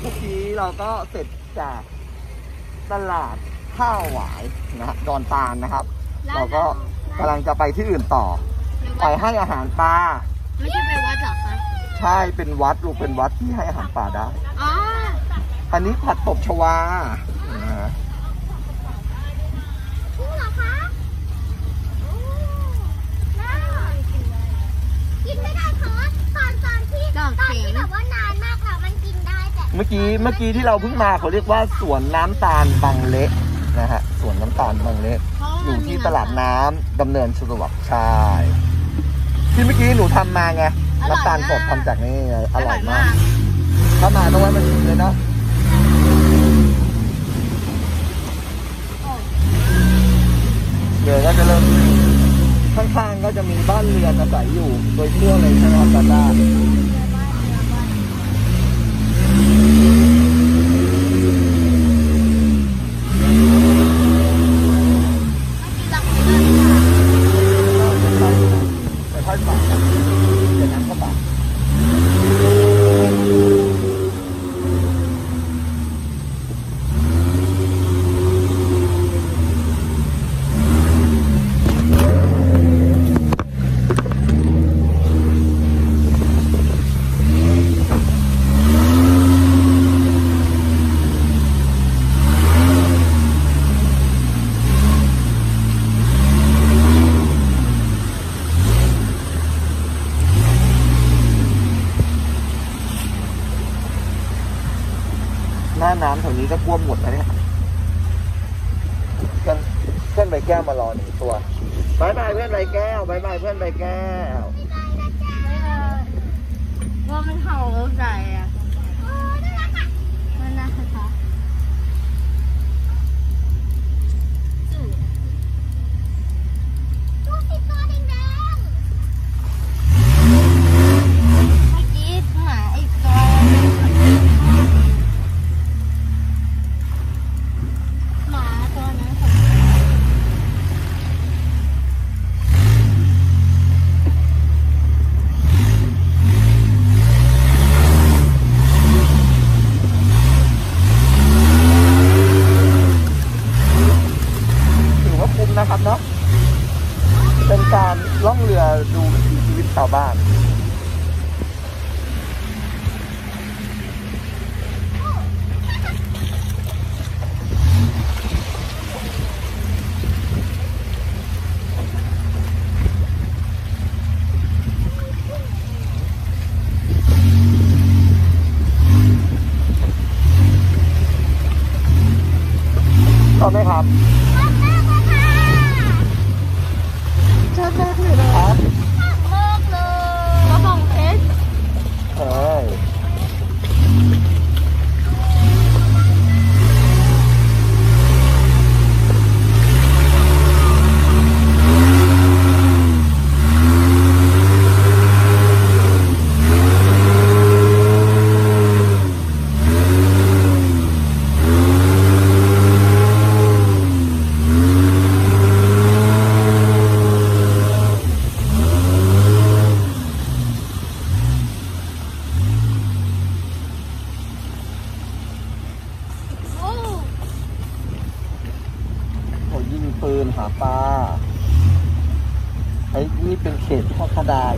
มื่อกี้เราก็เสร็จจากตลาดข้าวหวายนะดอนตาลนะครับเราก็กำลังจะไปที่อื่นต่อไปให้อาหารปลาไม่ใช่ไปวัดหรอคะใช่เป็นวัดลูกเป็นวัดที่ให้อาหารปลาได้อ๋ออันนี้ผัดตบชวาจริงเหรอคะกินไม่ได้เพราะตอนที่แบบว่านานมากค่ะมันกินได้แต่เมื่อกี้ที่เราเพิ่งมาเขาเรียกว่าสวนน้ำตาลบางเละนะฮะสวนน้ำตาลบางเละอยู่ที่ตลาดน้ำดำเนินสะดวกใช่ที่เมื่อกี้หนูทำมาไงน้ำตาลสดทำจากนี่ไงอร่อยมากถ้ามาต้องไว้มาชิมเลยเนาะเดี๋ยวก็จะเริ่มข้างๆก็จะมีบ้านเรือนอาศัยอยู่โดยทั่วเลยใช่ไหมครับจ้าหน้าน้ำแถวนี้ก็ท่วมหมดแล้วเนี่ยเพื่อนใบแก้วมารอหนึ่งตัวบายบายเพื่อนใบแก้วบายบายเพื่อนใบแก้วว่ามันเห่าแล้วใจอ่ะมันน่ารักค่ะตัวสีตัวแดงๆเมื่อกี้หมาอีกตัวนะครับเนาะเป็นการล่องเรือดูวิถีชีวิตชาวบ้านชอบไหมครับชอบมากเลยครับมากเลยกระบองเพชรใช่ยิงปืนหาปลาไอ้นี่เป็นเขตข้อคดาย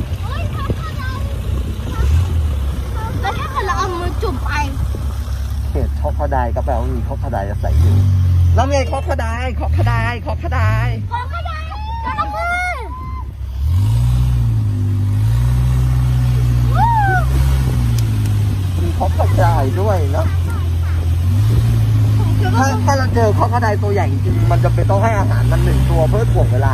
แล้วถ้าเราเอามือจุ่มไปเขตข้อคดายก็แปลว่ามีข้อคดายอาศัยอยู่แล้วไงข้อคดายข้อคดายข้อคดายข้อคดายก็คือมีข้อคดายด้วยเนาะถ้าเราเจอข้อคดายตัวใหญ่จริงมันจะเป็นต้องให้อาหารมัน1 ตัวเพื่อถ่วงเวลา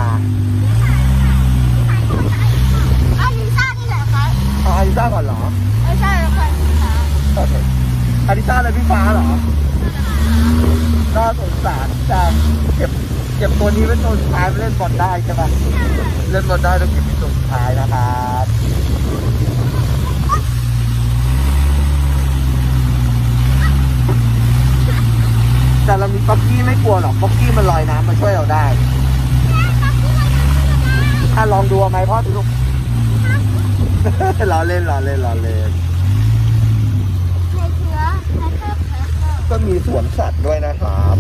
อาริซ่านี่แหละคะอาริซ่าก่อนเหรอไม่ใช่แล้วค่ะโอเคอาริซ่าอะไรพี่ฟ้าเหรอน่าสงสารจังเก็บตัวนี้เป็นตัวสุดท้ายเล่นบอลได้ใช่ไหมเล่นบอลได้ต้องเก็บเป็นตัวสุดท้ายนะครับแต่เรามีป๊อกกี้ไม่กลัวหรอกป๊อกกี้มันลอยน้ำมาช่วยเราได้ลองดูไหมพ่อลูกล้อเล่นมีสวนสัตว์ด้วยนะครับ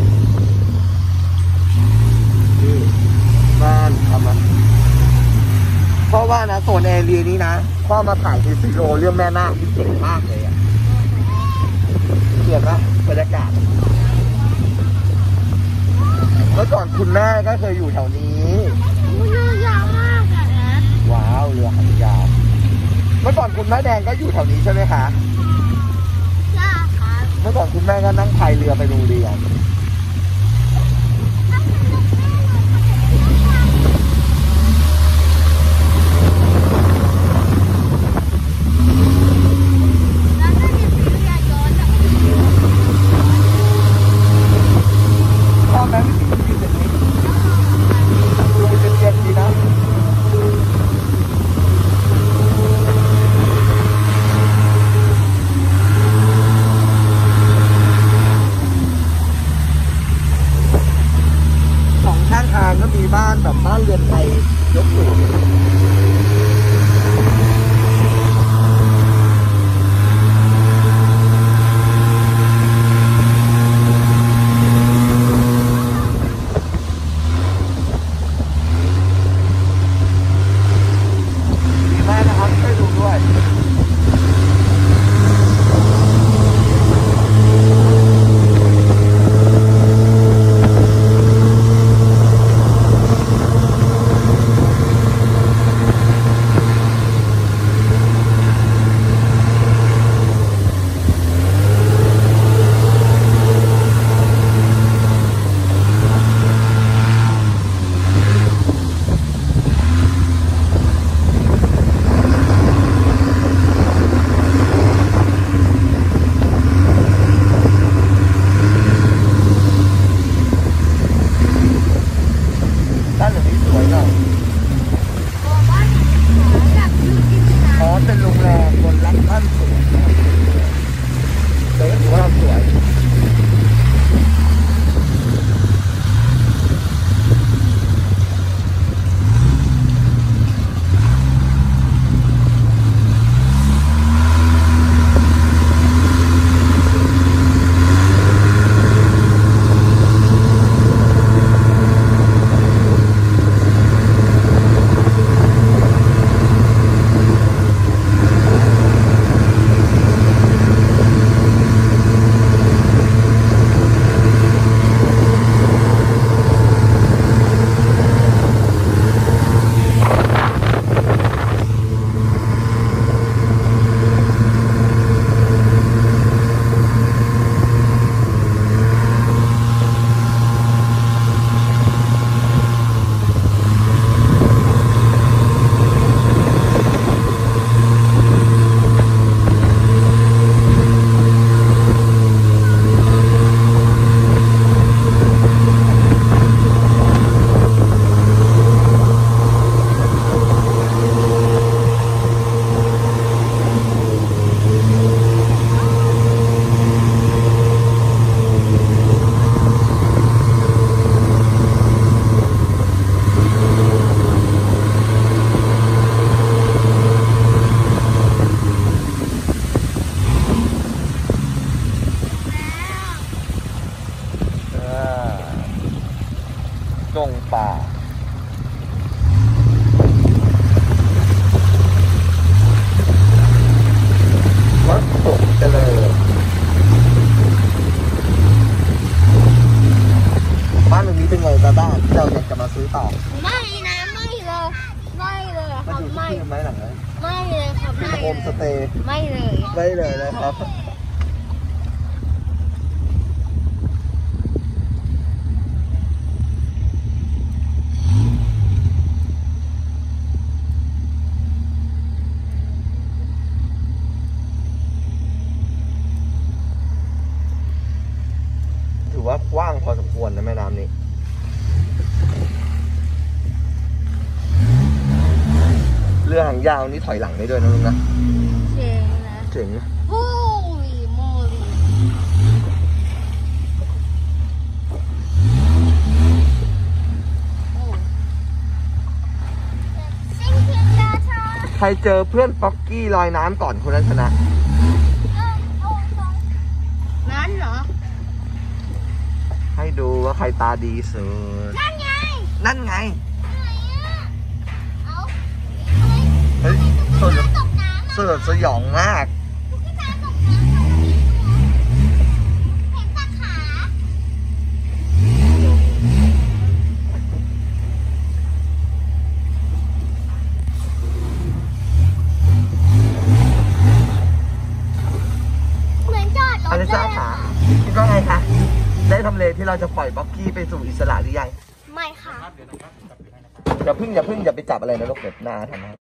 นี่บ้านทำมาเพราะว่านะโซนแอเรียนี้นะพ่อมาถ่ายซีโร่เรื่องแม่นาคที่เจ๋งมากเลยอะเห็นไหมบรรยากาศเมื่อก่อนคุณแม่ก็เคยอยู่แถวนี้เรือยาวมากอะนะว้าวเรือหางยาวเมื่อก่อนคุณแม่แดงก็อยู่แถวนี้ใช่ไหมคะใช่ครับเมื่อก่อนคุณแม่ก็นั่งพายเรือไปโรงเรียนแล้วก็จะซื้อเรือยนต์อะพ่อแม่ไม่ติดอยู่แบบนี้ดูเป็นเย็นดีนะสองข้างทางก็มีบ้านแบบบ้านเรือนไทยยกสูงดีมากนะครับช่วยดูด้วย ด้านหลังนี้สวยหน่อยบอกว่าแบบลูกที่สนามอ๋อเป็นโรงแรมบนรักท่านสวยแต่ก็ถือว่าสวยดงป่าวัดตกเจริญบ้านตรงนี้เป็นไงบ้างที่เราอยากจะมาซื้อต่อไม่นะไม่เลยไม่เลยคมารับดูไม่ที่ไหมหลังนั้นไม่เลยครับเป็นไม่โฮมสเตย์ไม่เลยได้เลยนะครับถือว่ากว้างพอสมควรนะแม่น้ำนี้เรือหางยาวนี่ถอยหลังได้ด้วยนะลุงนะเจ๋งนะเจ๋งโอ้ยโมลีโอ้ซิ่งเพียงเจอเธอใครเจอเพื่อนป๊อกกี้ลอยน้ำก่อนคนนั้นชนะนั้นเหรอรตาดีสุดนั่นไงนั่นไงอะไรอ่ะเอาทำไมเฮ้ยสยตกน้ำสยดสยองมากตุ๊กตาตกน้ำตรงนี้เห็นตาขาเหมือนจอดรอถลิเลซาย ค่ะคิดว่าไงคะ ได้ทำเลที่เราจะปล่อยบ็อกกี้ไปสู่อิสระหรือยังไม่ค่ะอย่าเพิ่งอย่าไปจับอะไรนะลูกเด็ดหน้าทำนะ